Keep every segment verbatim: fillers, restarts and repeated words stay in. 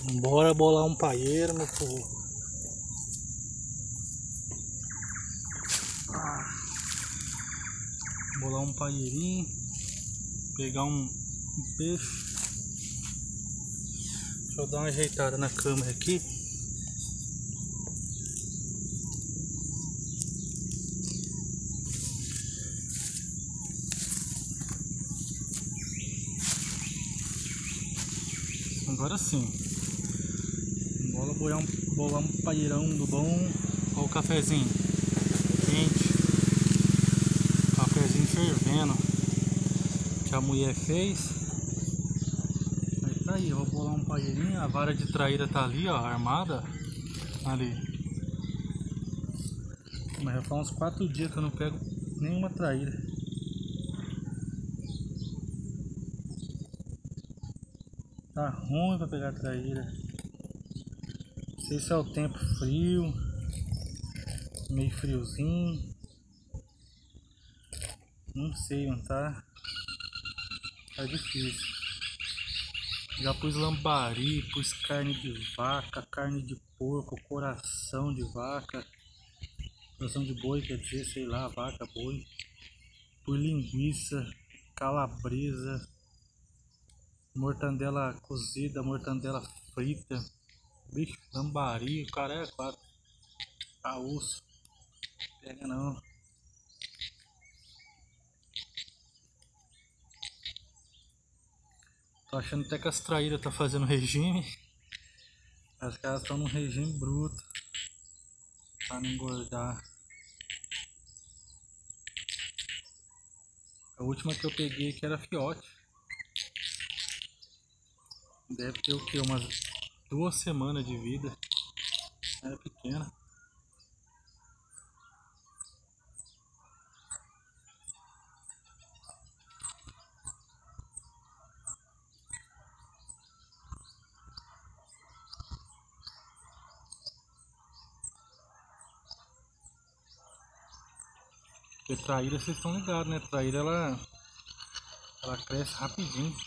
Bora bolar um paeiro, meu povo. Ah, bolar um paeirinho. Pegar um, um peixe. Deixa eu dar uma ajeitada na câmera aqui. Agora sim. Bora bolar um, bolar um paeirão do bom. Olha o cafezinho quente. Cafezinho fervendo. Que a mulher fez. Aí tá aí, eu vou bolar um paeirinho. A vara de traíra tá ali, ó, armada. Ali. Mas já faz uns quatro dias que eu não pego nenhuma traíra. Tá ruim pra pegar traíra. Não sei se é o tempo frio. Meio friozinho. Não sei, não tá. Tá difícil. Já pus lambari, pus carne de vaca, carne de porco, coração de vaca. Coração de boi, quer dizer, sei lá, vaca, boi. Pus linguiça, calabresa, mortandela cozida, mortandela frita. Bicho, lambari, o cara é quatro. A osso. Pega não. Tô achando até que as traíras tá fazendo regime. As caras estão num regime bruto. Pra não engordar. A última que eu peguei que era fiote. Deve ter o que? Umas duas semanas de vida. Era pequena. Porque traíra, vocês estão ligados, né? Traíra, ela, ela cresce rapidinho.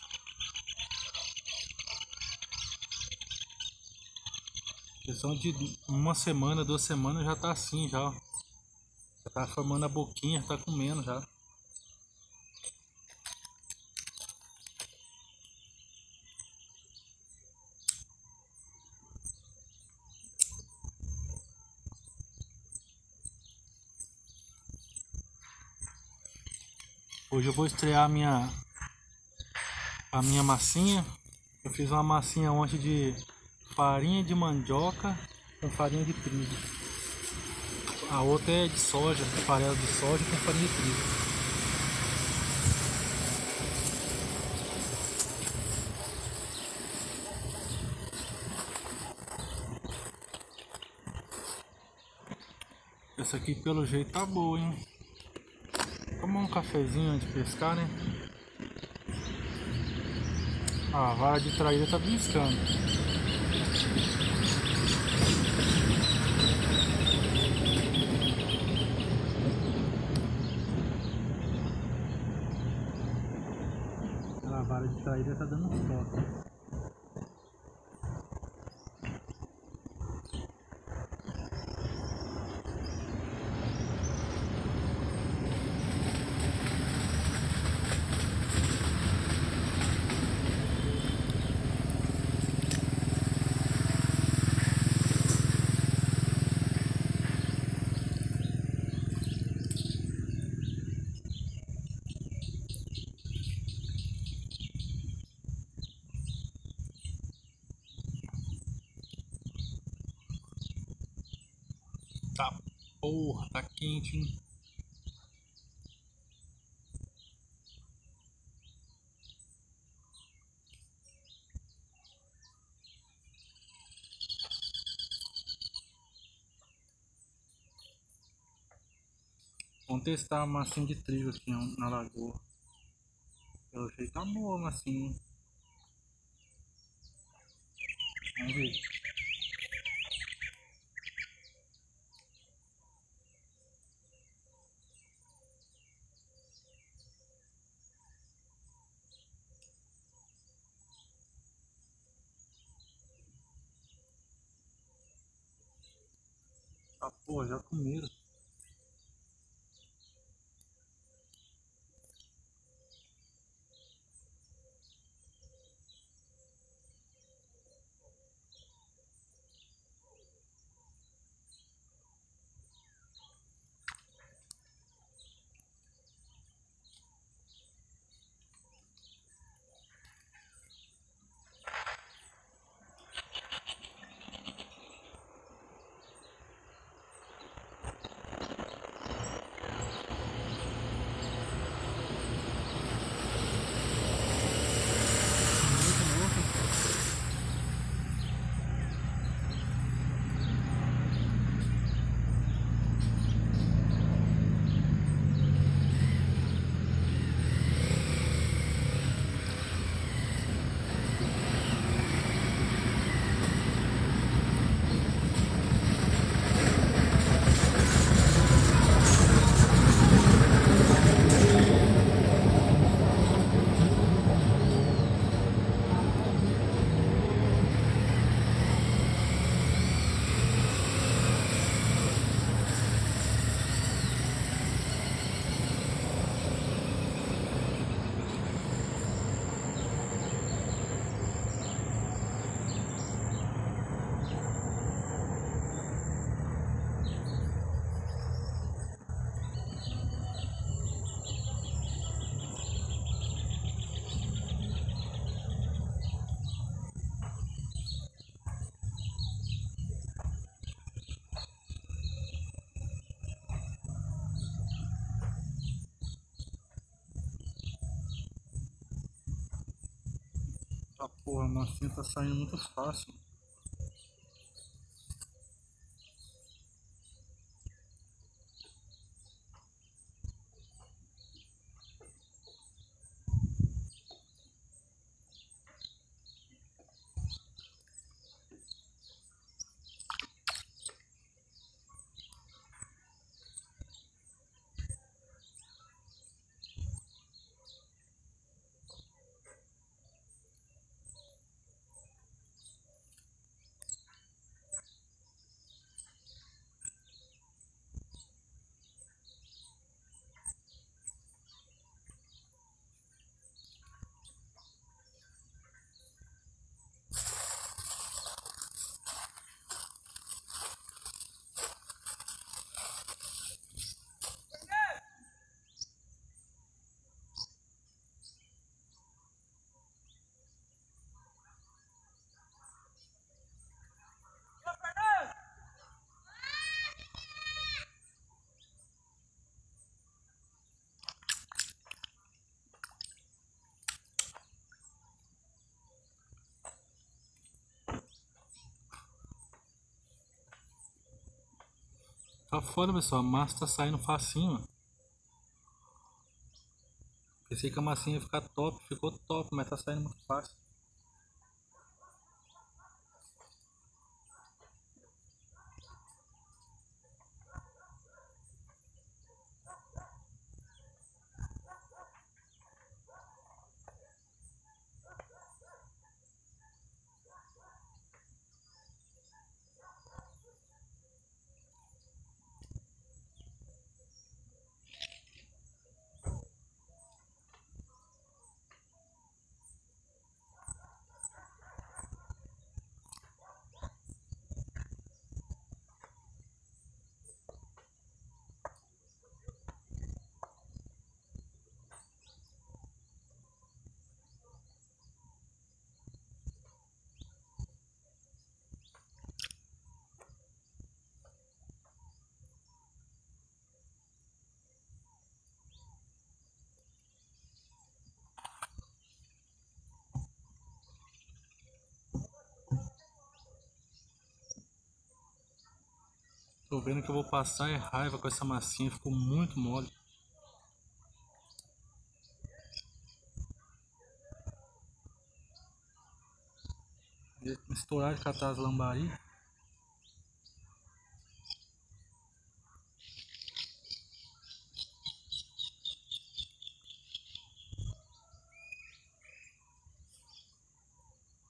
Questão de uma semana, duas semanas já tá assim já, ó. Já tá formando a boquinha, tá comendo já. Hoje eu vou estrear a minha a minha massinha. Eu fiz uma massinha ontem de farinha de mandioca com farinha de trigo. A outra é de soja, farelo de soja com farinha de trigo. Essa aqui pelo jeito tá boa, hein? Tomar um cafezinho antes de pescar, né? Ah, a vara de traíra tá piscando. A vara de traíra tá dando uns toques. Tá, porra, tá quente, hein? Vamos testar a massinha de trigo aqui ó, na lagoa. Pelo jeito tá boa a massinha. Vamos ver. Pô, já comeram. Ah, porra, a massinha tá saindo muito fácil. Tá foda, pessoal. A massa tá saindo facinho, ó. Pensei que a massinha ia ficar top. Ficou top, mas tá saindo muito fácil. Tô vendo que eu vou passar é raiva com essa massinha. Ficou muito mole. Estourar de catar as lambari.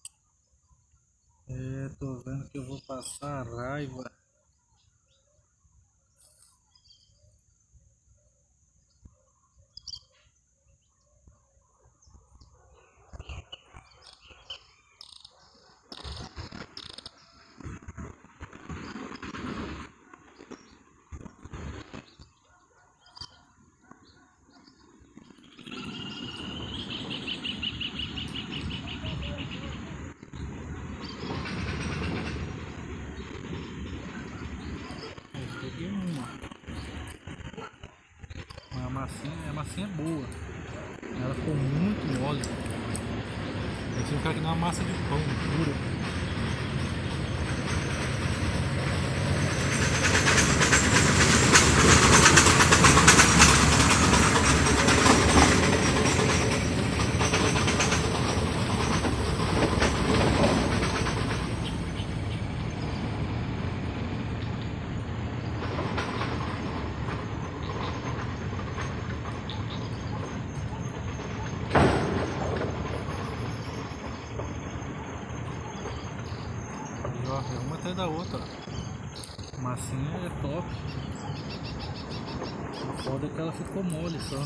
É, tô vendo que eu vou passar raiva. massinha é boa. Ela ficou muito mole. Vai ficar aqui numa massa de pão dura. É uma atrás da outra, ó. A massinha é top. O foda é que ela ficou mole só.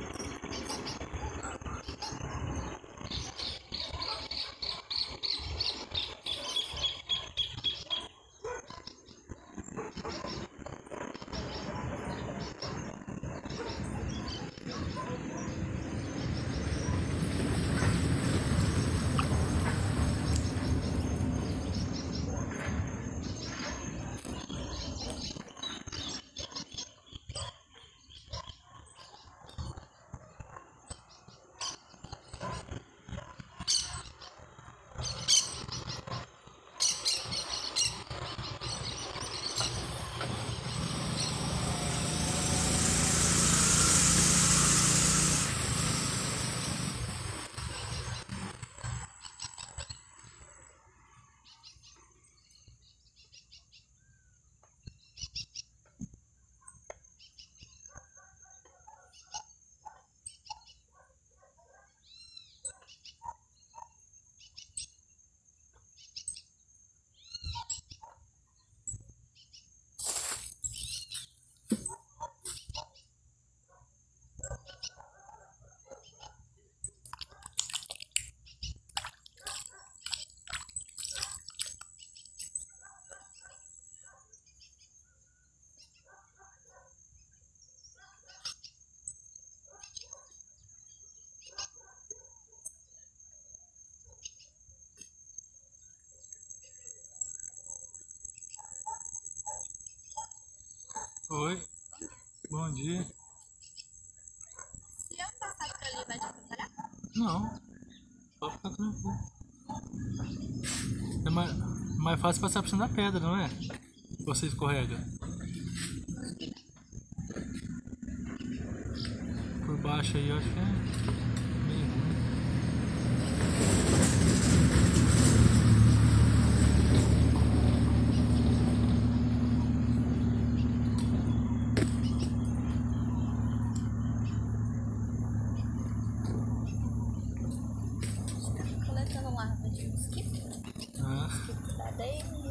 Oi, bom dia. Se eu passar por ali, vai te atrapalhar? Não, pode ficar tranquilo. É mais, mais fácil passar por cima da pedra, não é? Você escorrega. Por baixo aí eu acho que é meio ruim. Coletando larva de mosquito. Ah. Mosquito da dengue.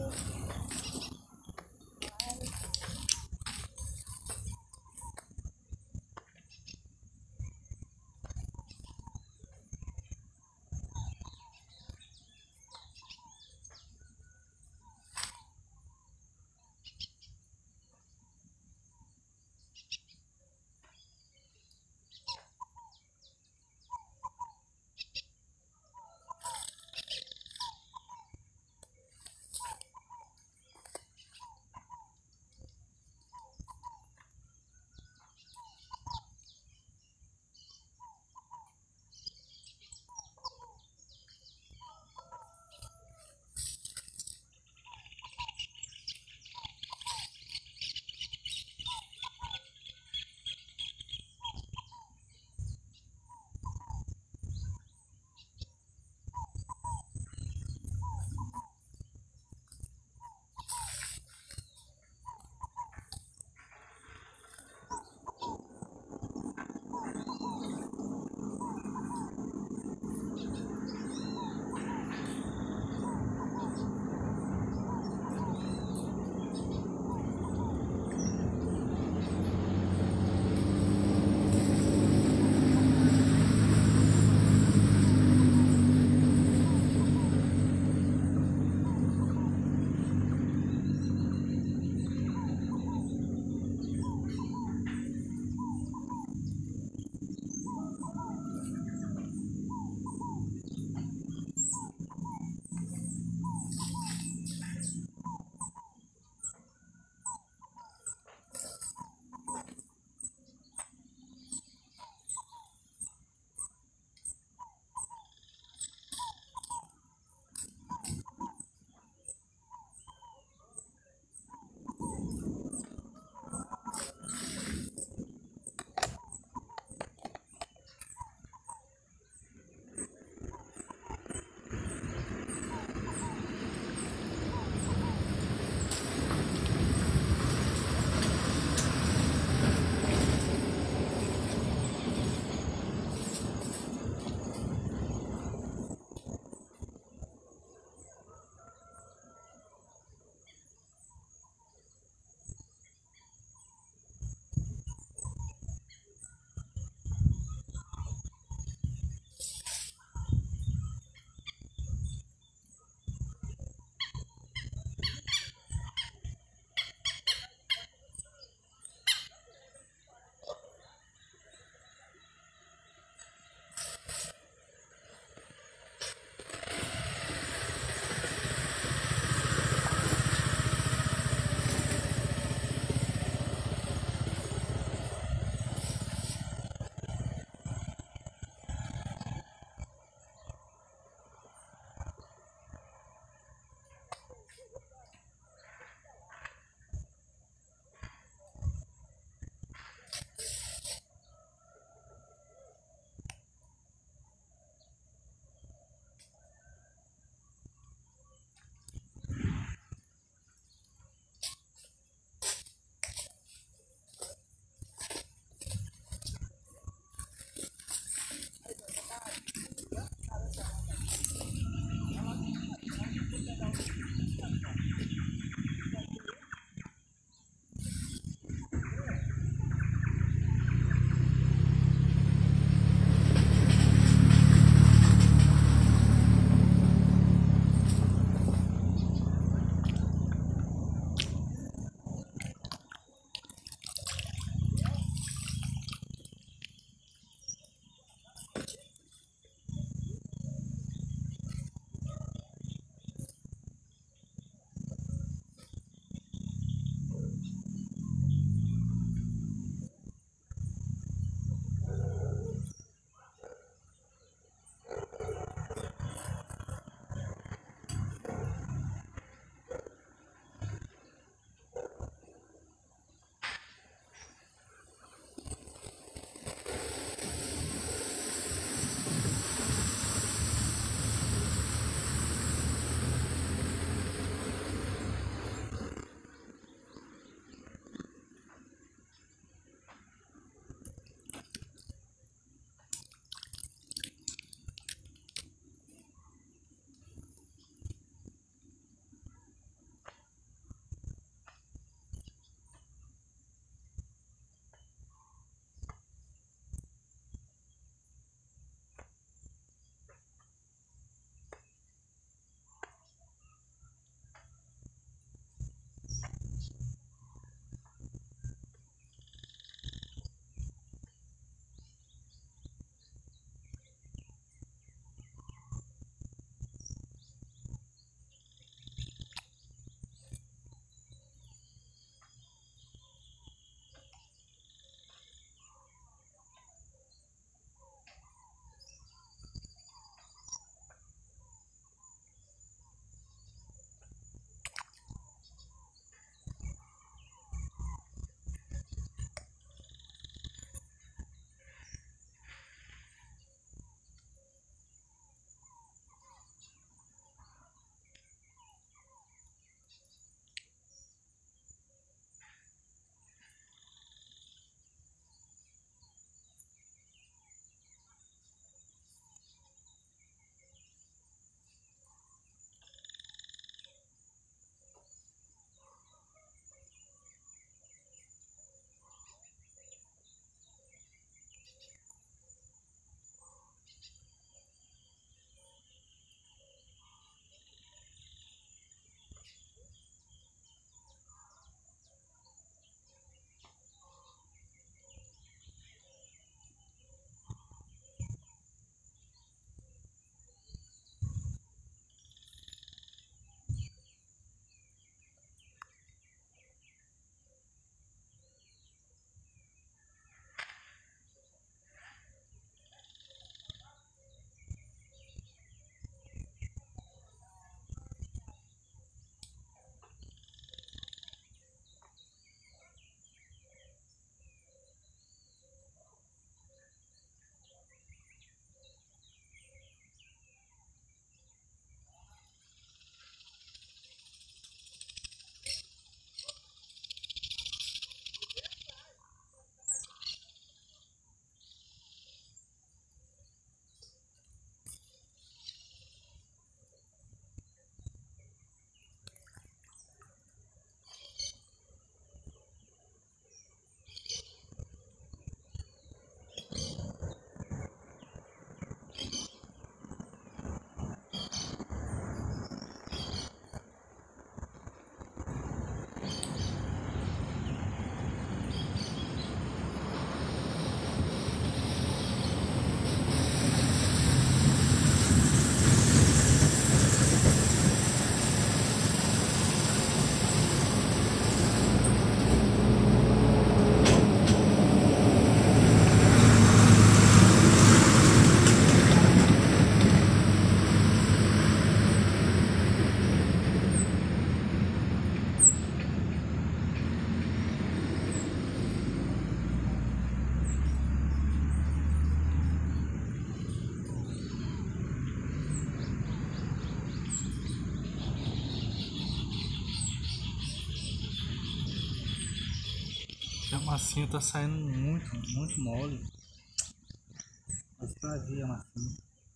massinha tá saindo muito, muito mole. Eu estraguei a massinha.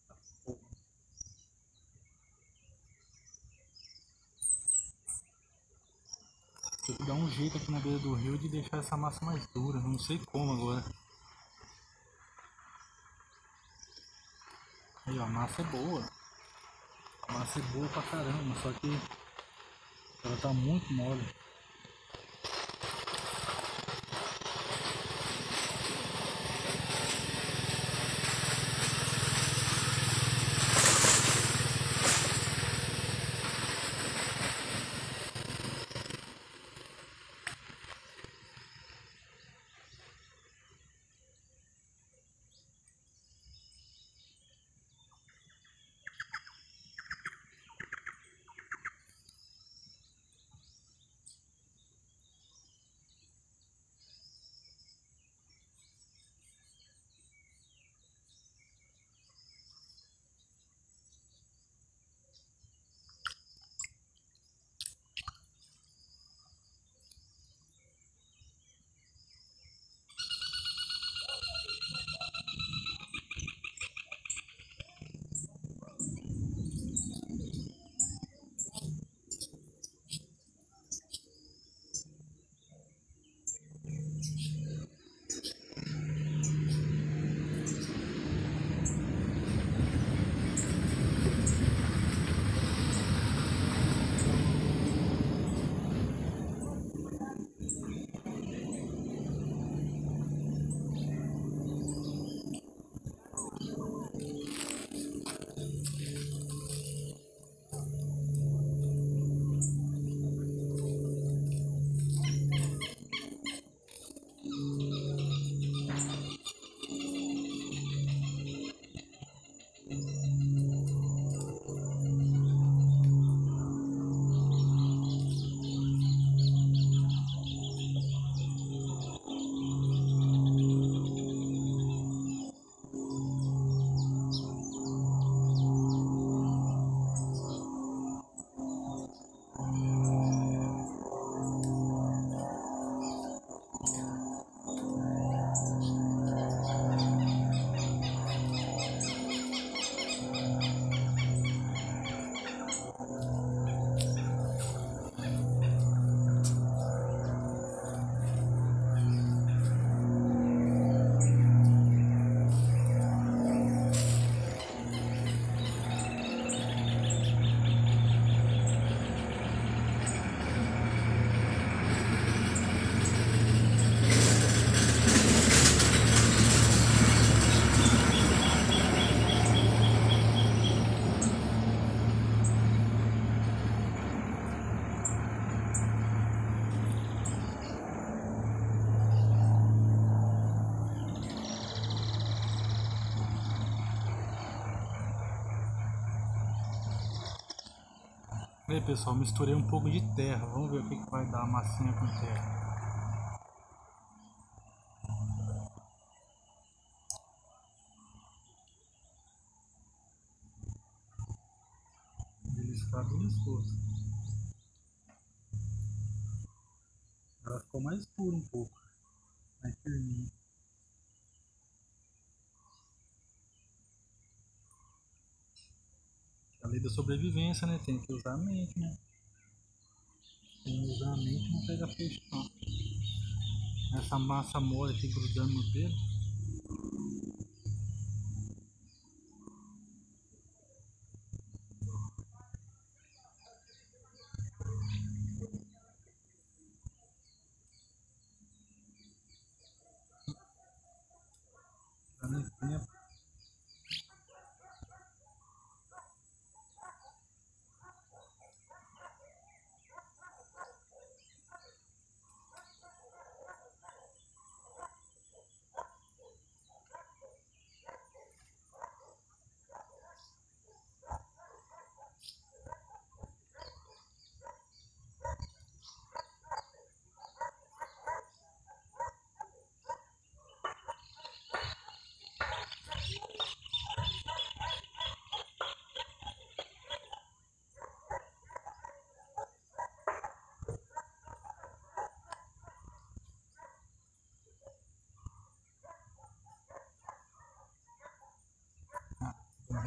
Tem que dar um jeito aqui na beira do rio de deixar essa massa mais dura. Não sei como agora. Aí, ó, a massa é boa. A massa é boa pra caramba, só que ela tá muito mole. Aí pessoal, misturei um pouco de terra. Vamos ver o que, que vai dar a massinha com terra. Ele está bem escuro. Ela ficou mais escura um pouco. Mais firminha. A lei da sobrevivência, né? Tem que usar a mente, né? Sem usar a mente não pega peixe não. Essa massa mole aqui grudando no dedo. Tá no tempo.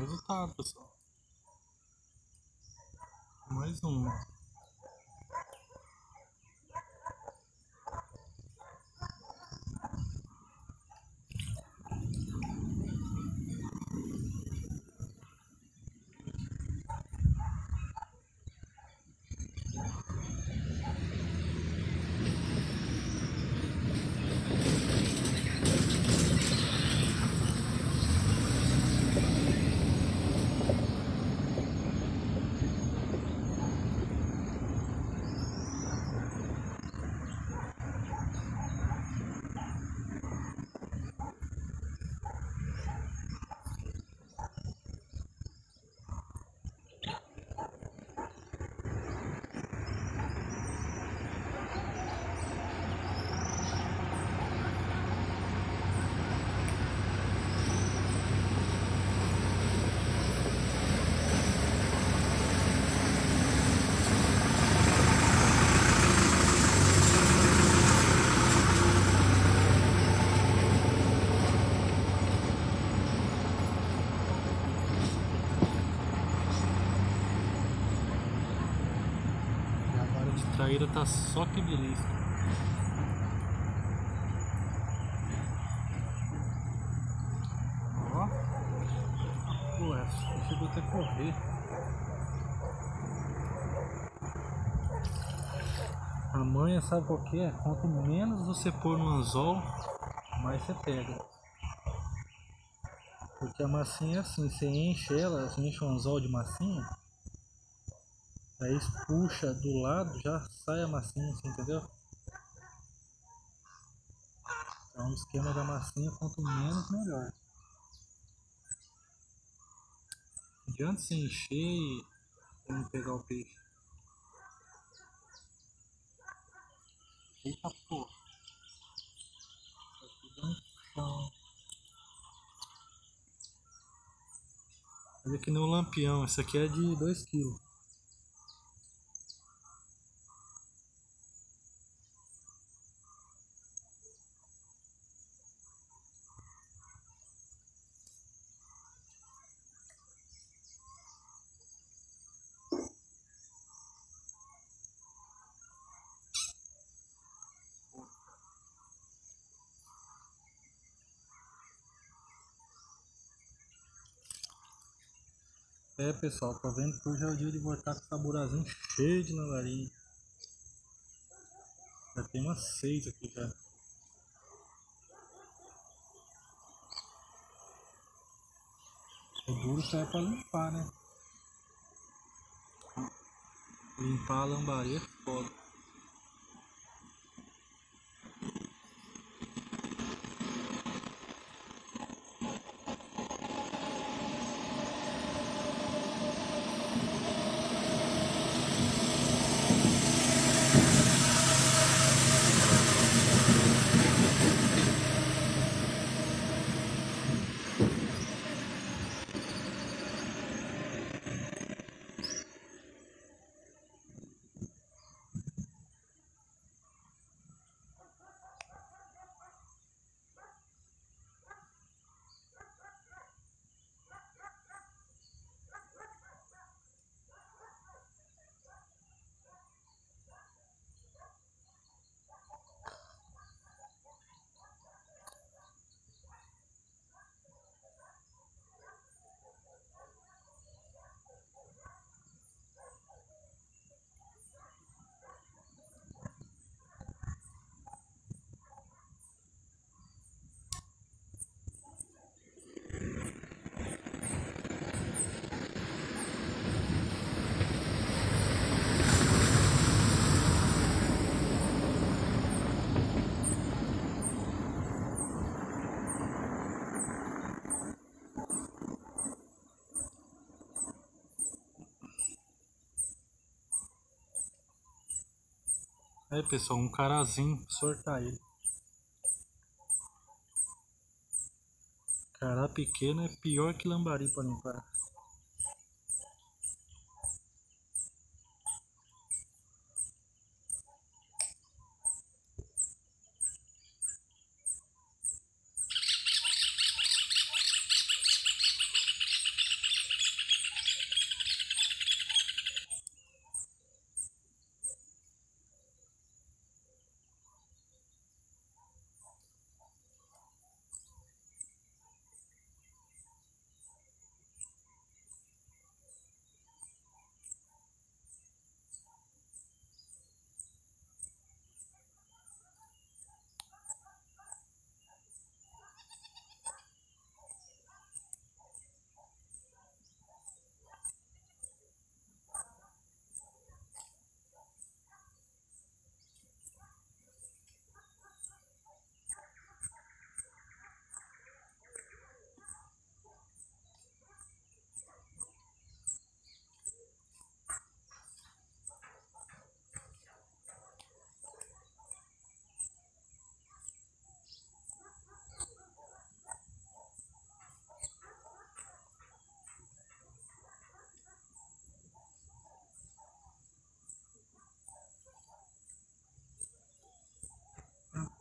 resultado, pessoal. Mais uma. A traíra tá só que beleza. Ó. Pô, essa chegou até a correr. A manha, sabe qual que é? Quanto menos você pôr no anzol, mais você pega. Porque a massinha é assim, você enche ela, você enche um anzol de massinha, aí puxa do lado, já sai a massinha, assim, entendeu? Então o esquema da massinha, quanto menos, melhor. Não adianta você encher e não pegar o peixe. Eita porra. Tá tudo no chão. Olha aqui no lampião, esse aqui é de dois quilos. É, pessoal, tô vendo que hoje é o dia de voltar com o saburazinho cheio de lambari. Já tem umas seis aqui já. O duro só é pra limpar, né? Limpar a lambari é foda. Aí, pessoal, um carazinho, sortar ele. Cará pequeno é pior que lambari para limpar.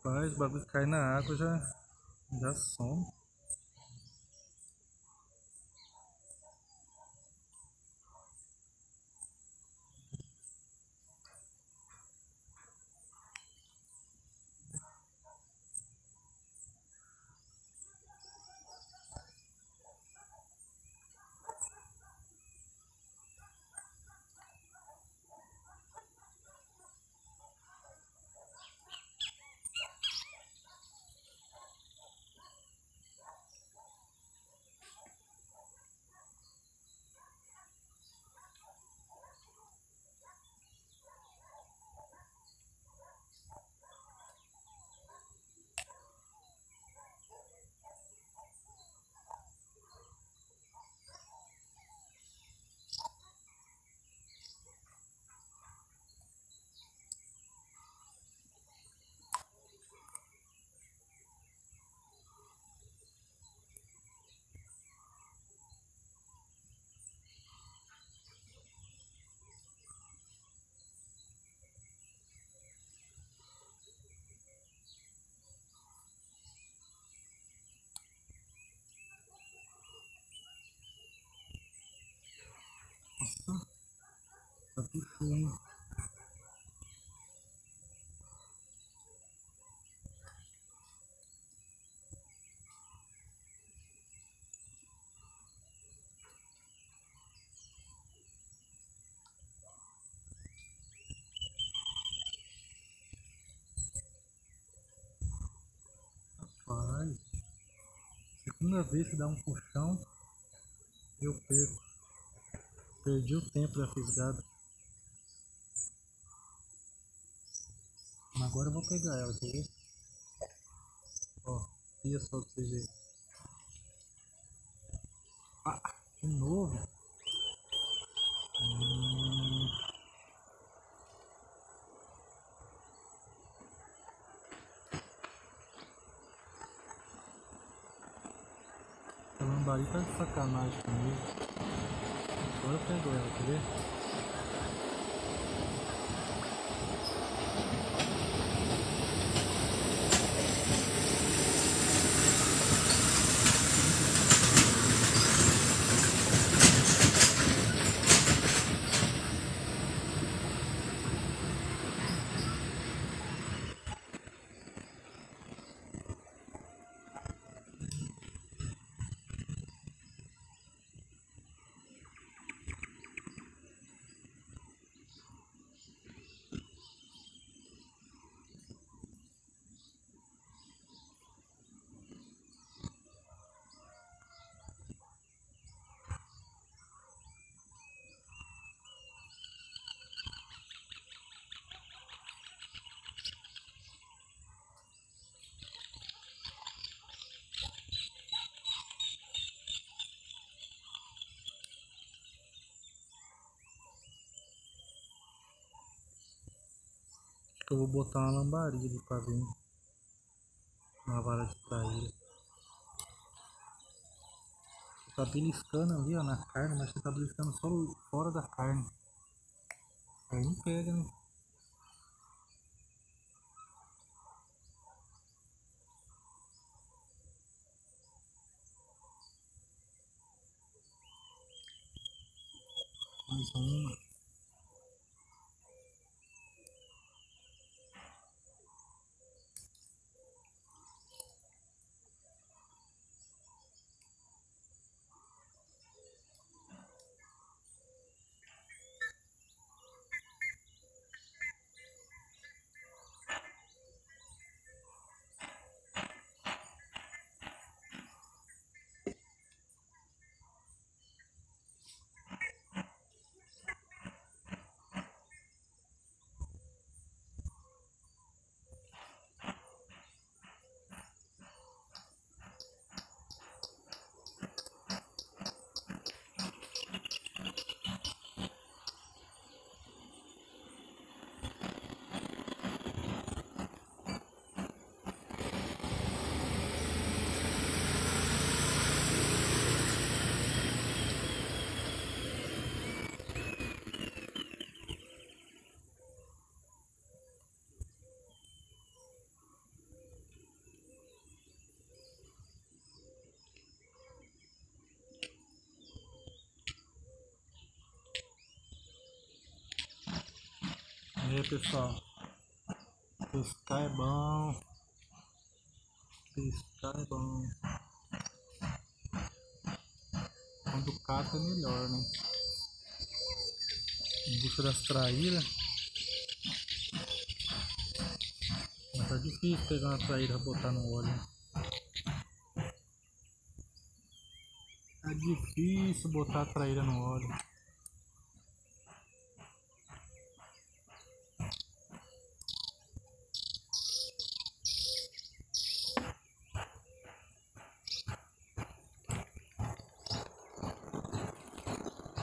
Rapaz, o bagulho cai na água já, já some. Nossa, tá puxando, hein? Rapaz, segunda vez que dá um puxão, eu perco. Perdi o tempo da fisgada. Mas agora eu vou pegar ela, quer ver? Ó, ia só pra você ver. Ah, de novo? Hum, a lambari tá de sacanagem comigo. Agora eu pego ela, quer ver? Acho que eu vou botar uma lambari ali pra vir. Uma vara de traíra. Você tá beliscando ali, ó, na carne, mas você tá beliscando só fora da carne. Aí não pega, né? Mais uma. E aí, pessoal, pescar é bom, pescar é bom. Quando cata é melhor, né? Em busca das traíras. Mas tá difícil pegar uma traíra e botar no óleo. Tá difícil botar a traíra no óleo.